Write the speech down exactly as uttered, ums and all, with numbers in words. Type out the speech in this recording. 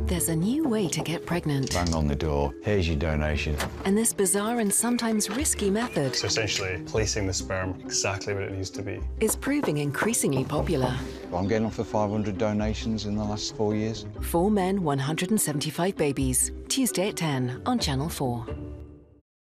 There's a new way to get pregnant. Bang on the door, here's your donation. And this bizarre and sometimes risky method So essentially, placing the sperm exactly what it needs to be. is proving increasingly popular. I'm getting off for five hundred donations in the last four years. Four men, one hundred seventy-five babies. Tuesday at ten on Channel four.